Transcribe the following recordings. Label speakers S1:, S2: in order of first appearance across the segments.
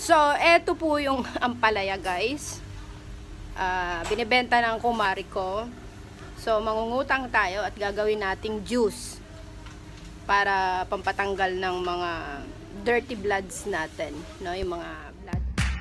S1: So, eto po yung ampalaya, guys. Binibenta ng kumari ko. So, mangungutang tayo at gagawin nating juice para pampatanggal ng mga dirty bloods natin, no? Yung mga blood.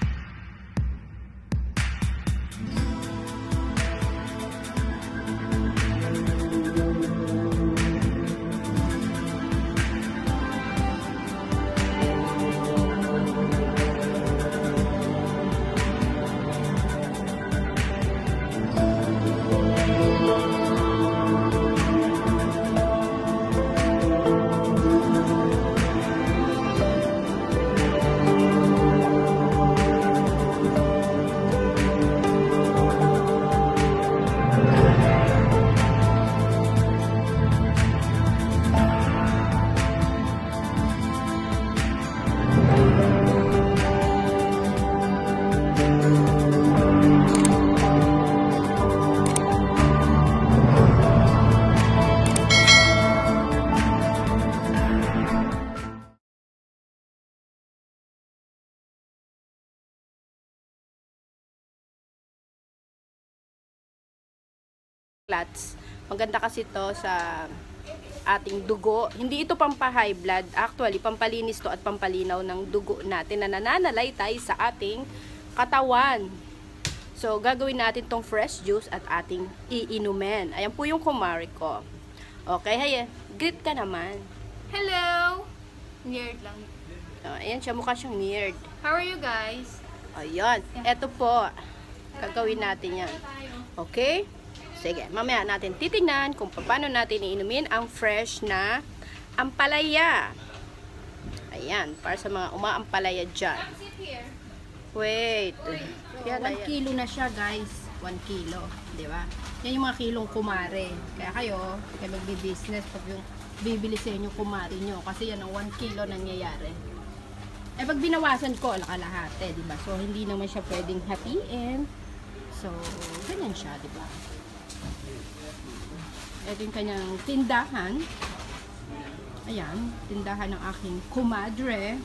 S1: Maganda kasi to sa ating dugo. Hindi ito pampa-high blood. Actually, pampalinis to at pampalinaw ng dugo natin na nananalaytay sa ating katawan. So, gagawin natin tong fresh juice at ating iinumin. Ayan po yung kumari ko. Okay, hay, greet ka naman.
S2: Hello! Nerd lang.
S1: Ayan siya, mukha siyang nerd.
S2: How are you guys?
S1: Ayan, eto po. Gagawin natin yan. Okay? Sige, mamaya natin titingnan kung paano natin iinumin ang fresh na ampalaya. Ayan, para sa mga umaampalaya dyan. Wait.
S2: Yan, 1 kilo na siya, guys. 1 kilo. Diba? Yan yung mga kilong kumare. Kaya kayo magbi-business pag yung bibili sa inyo kumare nyo. Kasi yan ang 1 kilo nangyayari. Eh, pag binawasan ko, kalahati, diba? So, hindi naman siya pwedeng hatiin. So, ganyan siya, diba? Ito yung kanyang tindahan. Ayan, tindahan ng aking kumadre.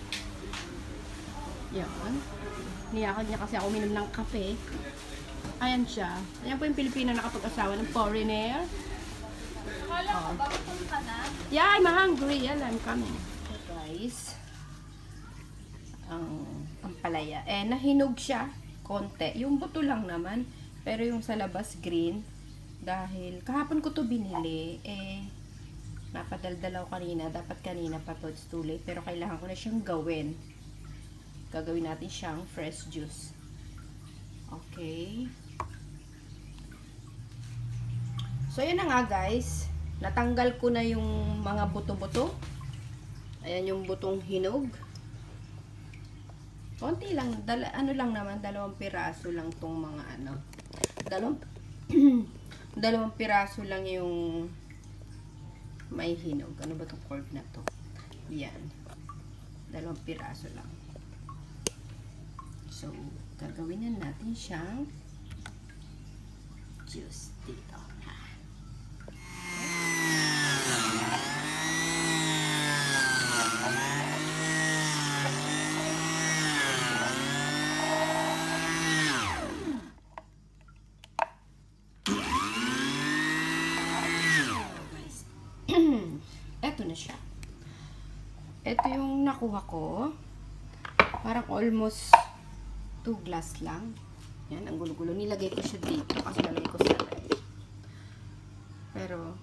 S2: Yan. Niyakad niya kasi ako uminom ng kape. Ayan siya. Ayan po yung Pilipino nakapag-asawa ng foreigner. Oh. Yeah, I'm hungry. Yan, I'm coming. So guys, ang ampalaya. Eh, nahinog siya. Konti. Yung buto lang naman. Pero yung sa labas green. Dahil kahapon ko to binili, napadaldalaw kanina, dapat kanina pa to, it's too late, pero kailangan ko na siyang gawin. Gagawin natin siyang fresh juice. Okay. So, yun na nga guys. Natanggal ko na yung mga buto-buto. Ayan yung butong hinog. Konti lang, ano lang naman, 2 piraso lang tong mga ano. 2 piraso lang yung may hinog. Ano ba itong cord na to? Yan. 2 piraso lang. So, gagawin na natin siyang juice dito. Eto na siya. Ito yung nakuha ko. Parang almost 2 glass lang. Yan, ang gulo-gulo. Nilagay ko siya dito kasi nalagay ko sa ref. Pero,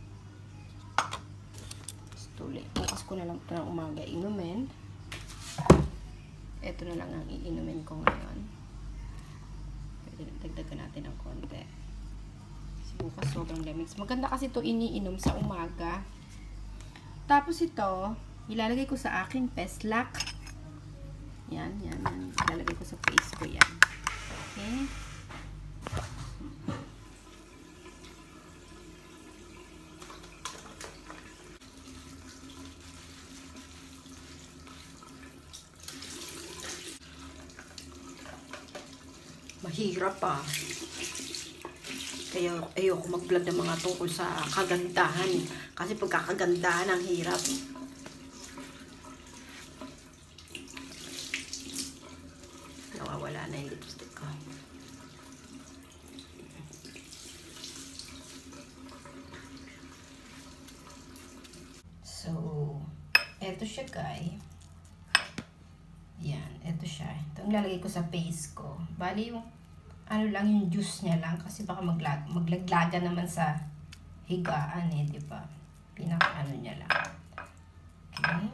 S2: tuloy. Bukas ko na lang ito ng umaga inumin. Ito na lang ang iinumin ko ngayon. Pwede dagdagan natin ng konti. Bukas sobrang lamig. Maganda kasi ito iniinom sa umaga. Tapos ito, ilalagay ko sa aking peslak. Yan. Ilalagay ko sa face ko yan. Okay.
S1: Mahirap pa. Kaya ayoko mag-vlog ng mga tungkol sa kagandahan. Kasi pagkakagandahan ang hirap. wala na yung lipstick ko. So, eto siya guys. Yan, eto siya. Ito ang lalagay ko sa face ko. Bali yung, ano lang yung juice niya lang. Kasi baka maglaglaga naman sa higaan eh, di ba? Pinaka ano niya lang. Okay.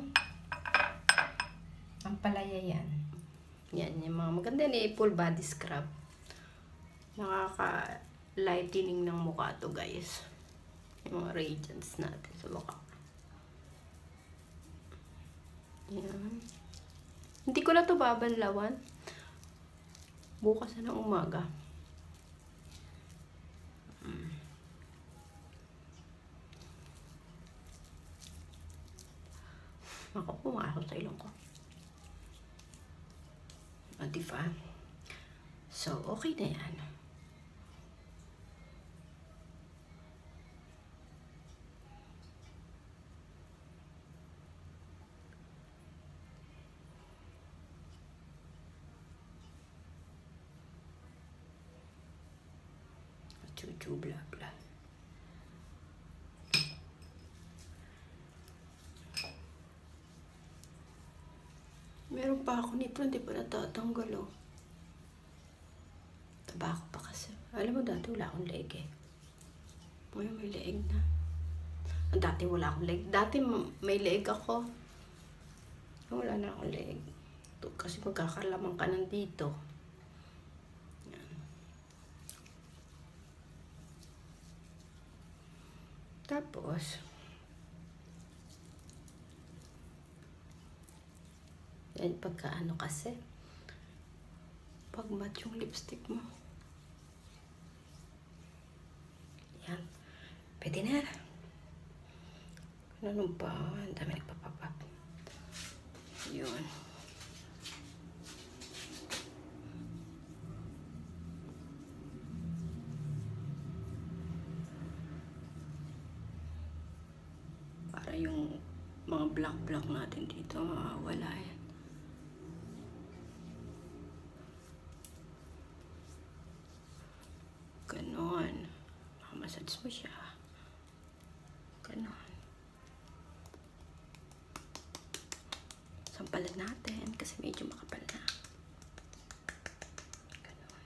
S1: Ampalaya yan. Yan, yung mga maganda na full body scrub. Nakaka-lightening ng mukha to guys. Yung mga radiance natin sa mukha. Yan. Hindi ko na to babanlawan. Bukas na ng umaga. Ako, pumasok sa ilong ko. O, diba? So, okay na yan. Chuchu, bla bla. Meron pa ako nito, hindi pa natatanggal, oh. Tabako pa kasi. Alam mo, dati wala akong leg, eh. Ngayon may leg na. Dati wala akong leg. Dati may leg ako. Wala na akong leg. Ito, kasi magkakalamang ka nandito. Yan. Tapos, yan pagkaano kasi, pag matte yung lipstick mo. Yan. Pwede na. Ano ba? Ang dami nagpapapap. Yun. Para yung mga black natin dito, mawawala yan. Ganon. Nakamassage mo siya. Ganon. Sampalan natin kasi medyo makapal na. Ganon.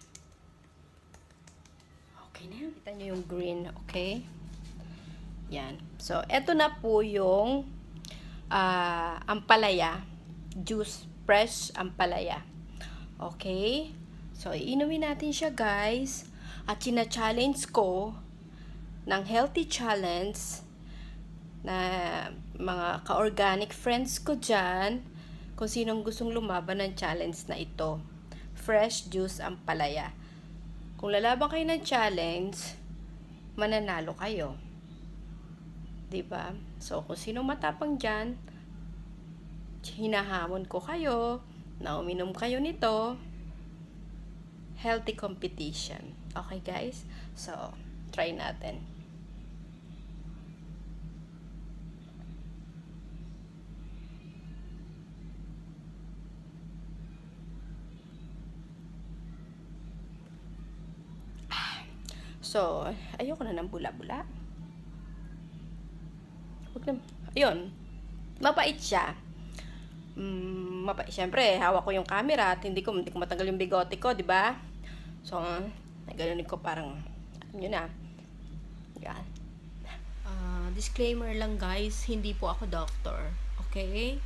S1: Okay na yan. Kita nyo yung green, okay? Yan. So, eto na po yung ampalaya. Juice. Fresh ampalaya. Okay? So, iinumin natin siya, guys. At sina-challenge ko ng healthy challenge na mga ka-organic friends ko dyan kung sinong gustong lumaban ng challenge na ito. Fresh juice ampalaya. Kung lalaban kayo ng challenge, mananalo kayo. Diba? So, kung sino matapang dyan, hinahamon ko kayo na uminom kayo nito. Healthy competition. Okay, guys? So, try natin. So, ayoko na ng bula-bula. Ayun. Mapait siya. Mapait. Siyempre, hawak ko yung camera at hindi ko matanggal yung bigote ko, di ba? So, nagalunin ko parang, alam nyo na. Yan. Disclaimer lang, guys, hindi po ako doctor. Okay?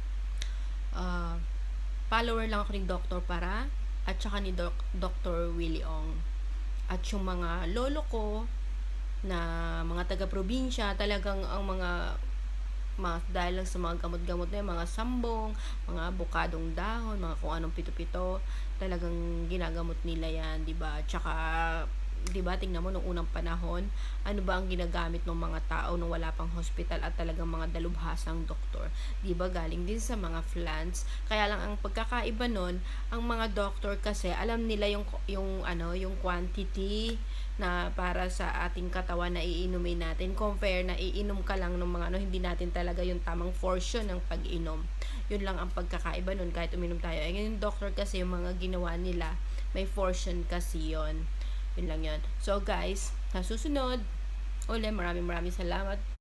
S1: Follower lang ako ni Dr. Para at saka ni Dr. Willie Ong. At yung mga lolo ko na mga taga-probinsya, talagang ang mga dahil lang sa mga gamot-gamot na yung mga sambong, mga abukadong dahon, mga kung anong pito-pito, talagang ginagamot nila yan, diba? Tsaka, diba, tingnan mo nung unang panahon, ano ba ang ginagamit ng mga tao nung wala pang hospital at talagang mga dalubhasang doktor, diba? Galing din sa mga plants. Kaya lang ang pagkakaiba nun, ang mga doktor kasi alam nila yung quantity na para sa ating katawan na iinumin natin, compare na iinom ka lang ng mga hindi natin talaga yung tamang portion ng pag-inom. Yun lang ang pagkakaiba nun kahit uminom tayo. Ngayon yung doctor kasi yung mga ginawa nila,
S2: May portion kasi yon. Yun lang yun. So guys, sa susunod, maraming salamat.